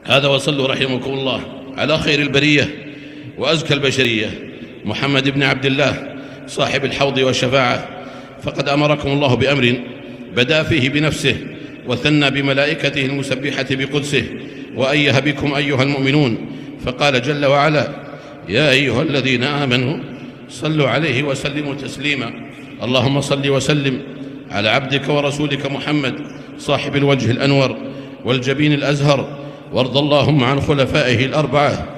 هذا وصلوا رحمكم الله على خير البرية وأزكى البشرية محمد بن عبد الله صاحب الحوض والشفاعة. فقد أمركم الله بأمر بدأ فيه بنفسه وثنى بملائكته المسبحة بقدسه وأيه بكم أيها المؤمنون، فقال جل وعلا: يا أيها الذين آمنوا صلوا عليه وسلموا تسليما. اللهم صل وسلم على عبدك ورسولك محمد صاحب الوجه الأنور والجبين الأزهر، وارض اللهم عن خلفائه الأربعة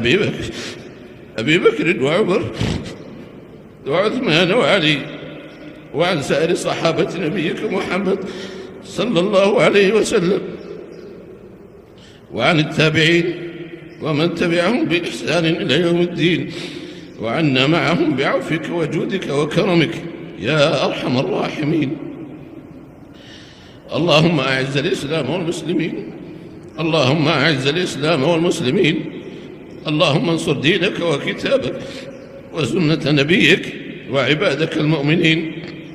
أبي بكر وعمر وعثمان وعلي، وعن سائر صحابة نبيك محمد صلى الله عليه وسلم، وعن التابعين ومن تبعهم بإحسان إلى يوم الدين، وعنا معهم بعفوك وجودك وكرمك يا أرحم الراحمين. اللهم أعز الإسلام والمسلمين، اللهم أعز الإسلام والمسلمين، اللهم انصر دينك وكتابك وسنة نبيك وعبادك المؤمنين.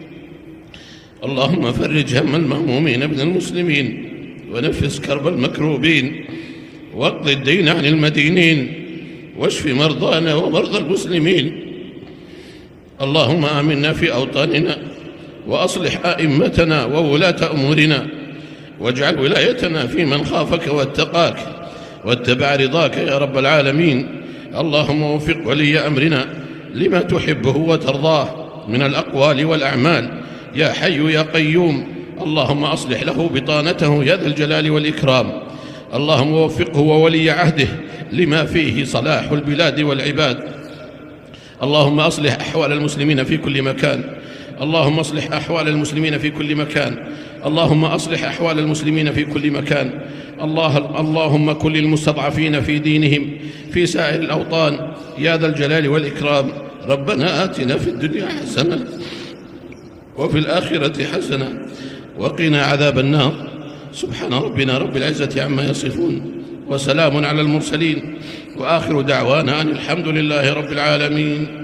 اللهم فرج هم المهمومين من المسلمين، ونفس كرب المكروبين، واقض الدين عن المدينين، واشف مرضانا ومرضى المسلمين. اللهم آمنا في أوطاننا، وأصلح أئمتنا وولاة أمورنا، واجعل ولايتنا في من خافك واتقاك واتبع رضاك يا رب العالمين. اللهم وفق ولي أمرنا لما تحبه وترضاه من الأقوال والأعمال يا حي يا قيوم. اللهم أصلح له بطانته يا ذا الجلال والإكرام. اللهم وفقه وولي عهده لما فيه صلاح البلاد والعباد. اللهم أصلح أحوال المسلمين في كل مكان، اللهم أصلح أحوال المسلمين في كل مكان، اللهم أصلح أحوال المسلمين في كل مكان. اللهم كن للمستضعفين في دينهم في سائر الأوطان يا ذا الجلال والإكرام. ربنا آتنا في الدنيا حسنة وفي الآخرة حسنة وقنا عذاب النار. سبحان ربنا رب العزة عما يصفون، وسلام على المرسلين، وآخر دعوانا أن الحمد لله رب العالمين.